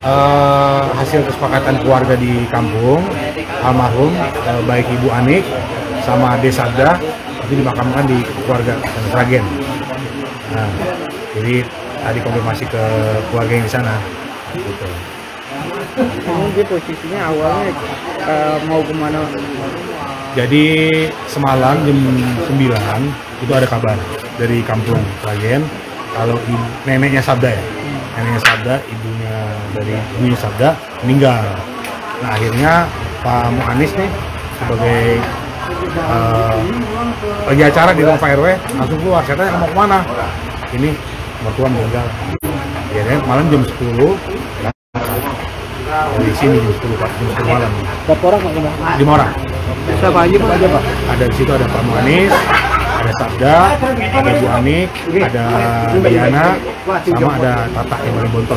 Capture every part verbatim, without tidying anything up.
Uh, hasil kesepakatan keluarga di kampung, almarhum uh, baik Ibu Anik sama Ade Sabda itu dimakamkan di keluarga Sragen. Nah, jadi tadi konfirmasi ke keluarga yang di sana. Gitu. Emang dia posisinya awalnya uh, mau kemana? Jadi semalam jam sembilan itu ada kabar dari kampung Sragen kalau neneknya Sabda ya. Neneknya Sabda, ibunya dari ibunya Sabda meninggal. Nah akhirnya Pak Muanis nih sebagai uh, lagi acara di rumah Pak R W langsung keluar. Saya tanya mau kemana? Ini mertua meninggal. Ya kan malam jam sepuluh. Di sini jam sepuluh Pak, jam sepuluh malam. Berapa orang Pak? Lima orang. Siapa aja Pak? Aja Pak? Ada di situ ada Pak Muanis, ada Sabda, ada Ibu Anik, ada Diana, sama ada Tata yang paling bontot.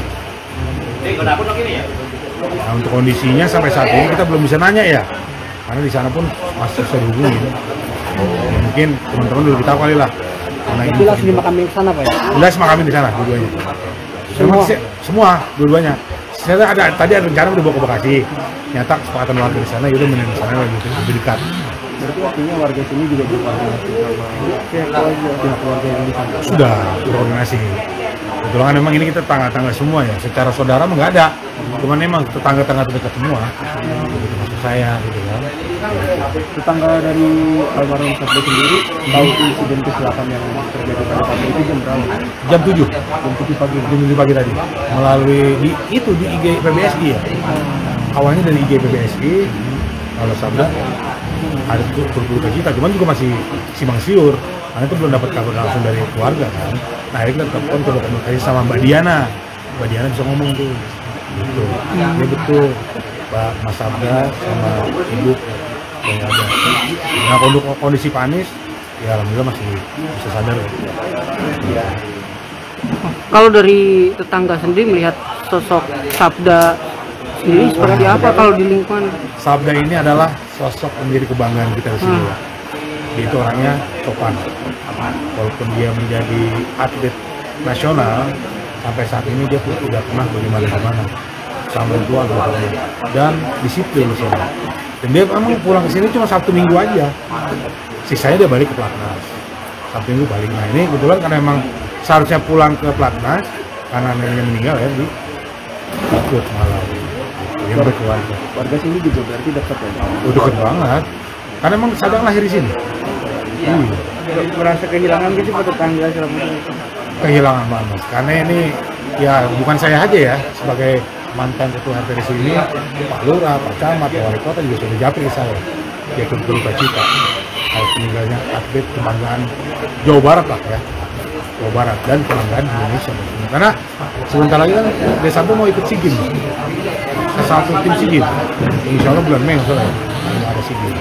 Nah untuk kondisinya sampai saat ini kita belum bisa nanya ya, karena di sana pun masih susah dihubungi. Ya, mungkin teman-teman dulu kita tahu kali lah. Itu langsung dimakamin ke sana Pak ya? Jelas makamin di sana dua-duanya. Semua, semua dua-duanya. Saya ada tadi ada rencana udah bawa ke Bekasi. Nyata kesepakatan warga di sana itu menjadi sana lebih lebih dekat. Berarti artinya warga sini juga berkoordinasi sama pihak keluarga, pihak keluarga yang di sana. Sudah berkoordinasi. Kebetulan kan memang ini kita tetangga-tetangga semua ya. Secara saudara mah nggak ada. Cuman memang tetangga-tetangga dekat semua. Begitu maksud saya gitu kan. Tetangga dari almarhum Sabda sendiri tahu insiden kecelakaan yang terjadi pada pagi itu jam berapa? Jam tujuh. Jam tujuh pagi. Jam tujuh pagi tadi. Melalui di itu di I G P B S I ya. Awalnya dari I G P B S I. Kalau Sabda ada berpuluh kita, cuman juga masih simpang siur karena itu belum dapat kabar langsung dari keluarga kan. Nah akhirnya kita telepon coba komunikasi sama Mbak Diana. Mbak Diana bisa ngomong tuh gitu. Ini betul Pak Mas Sabda sama Ibu yang ada. Nah untuk kondisi panis ya alhamdulillah masih bisa sadar ya. Kalau dari tetangga sendiri melihat sosok Sabda sendiri seperti apa kalau di lingkungan? Sabda ini adalah sosok menjadi kebanggaan kita di sini. Hmm. Dia itu orangnya sopan. Walaupun dia menjadi atlet nasional, sampai saat ini dia pun tidak pernah bagaimana-bagaimana sama tua dan disiplin di sini. Dan dia memang pulang ke sini cuma Sabtu Minggu aja. Sisanya dia balik ke Platnas. Sabtu Minggu balik. Nah ini kebetulan karena memang seharusnya pulang ke Platnas karena neneknya meninggal ya di ikut malam. Dia berkeluarga. Warga sini juga berarti dekat ya? Oh, dekat banget. Karena emang Sabda lahir di sini. Ya. Hmm. Merasa kehilangan gitu pada tetangga selama ini? Kehilangan banget. Karena ini ya bukan saya aja ya sebagai mantan ketua R T di sini, Pak Lurah, Pak Camat, Pak Wali Kota juga sudah japri ke saya. Dia turut berduka cita. Harus meninggalnya atlet kebanggaan Jawa Barat lah ya. Jawa Barat dan kebanggaan Indonesia. Karena sebentar lagi kan Desa Sabda mau ikut SEA Games. Satu tim SEA Games. Insya Allah bulan Mei soalnya ada SEA Games.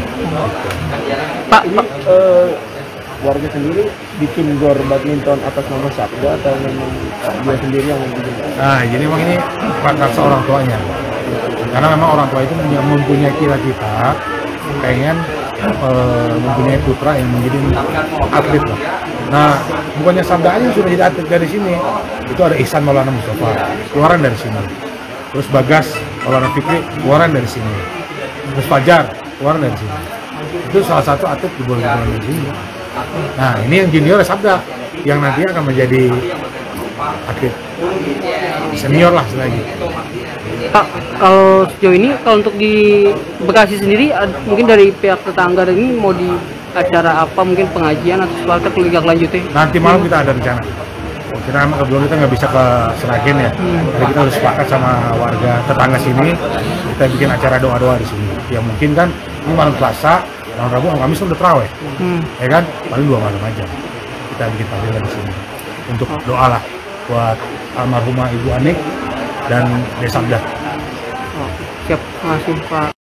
Pak, Pak uh, warga sendiri bikin gor badminton atas nama Sabda atau memang dia sendiri yang bikin? Nah, jadi memang ini prakarsa orang tuanya. Karena memang orang tua itu mempunyai cita-cita pengen uh, mempunyai putra yang menjadi atlet lah. Nah, bukannya Sabda aja sudah jadi atlet dari sini. Itu ada Ihsan Maulana Mustafa, keluaran dari sini. Terus Bagas Maulana Fikri, keluaran dari sini. Terus Fajar, keluaran dari sini. Itu salah satu atlet di bola bola di sini. Nah, ini yang junior Sabda, yang nanti akan menjadi atlet senior lah lagi. Pak, kalau sejauh ini kalau untuk di Bekasi sendiri mungkin dari pihak tetangga ini mau di acara apa, mungkin pengajian atau sesuatu keluarga lanjutnya? Nanti malam kita ada rencana. Kita belum kita nggak bisa ke Sragen ya. Hmm. Jadi kita harus sepakat sama warga tetangga sini. Kita bikin acara doa-doa di sini. Ya mungkin kan ini malam Selasa, malam Rabu, malam Kamis udah terawih. Hmm. Ya kan? Paling dua malam aja. Kita bikin tahlilan di sini untuk doa lah buat almarhumah Ibu Anik dan Desa Sabda. Oh, siap, makasih Pak.